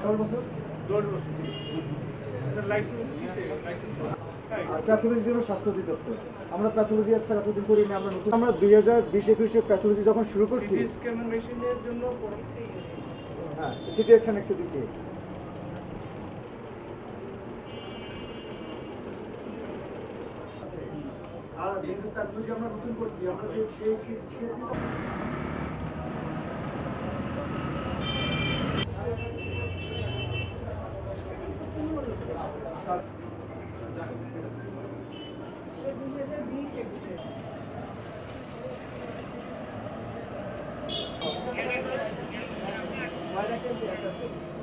10 বছর 10 বছর লাইসেন্স দিছে আর প্যাথোলজির জন্য স্বাস্থ্য অধিদপ্তর। আমরা প্যাথোলজি স্যার এতদিন করি না, আমরা 2020-21-এ প্যাথোলজি যখন শুরু করছি, সিটি স্ক্যান মেশিনের জন্য হ্যাঁ সিটিএক্স এন্ড এক্সিডিটি আর যেহেতু প্যাথোলজি আমরা নতুন করছি, আমরা যে সেই স্যার